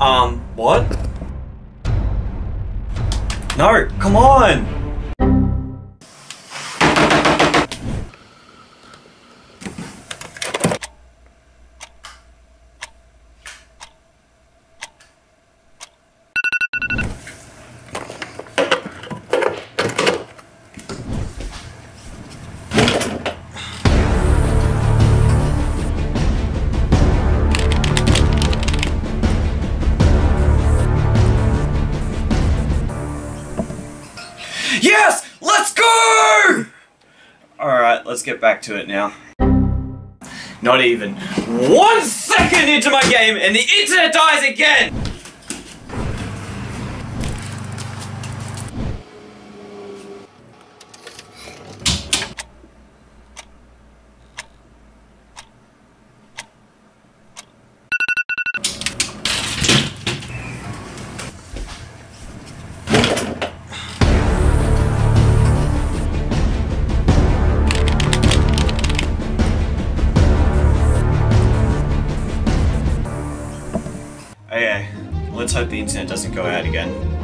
What? No, come on! Yes! Let's go! Alright, let's get back to it now. Not even 1 second into my game and the internet dies again! Okay, let's hope the internet doesn't go out again.